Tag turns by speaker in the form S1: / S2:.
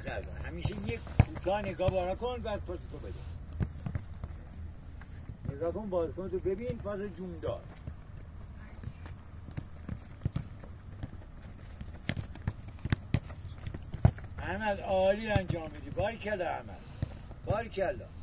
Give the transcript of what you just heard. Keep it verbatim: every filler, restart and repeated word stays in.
S1: کردن. همیشه یک کوتاه نگاه بالا کن بعد پاس تو بده. نگاه کن بازیکن تو ببین پاس جون دار. احمد عالی انجام میدی. باریکلا احمد. باریکلا.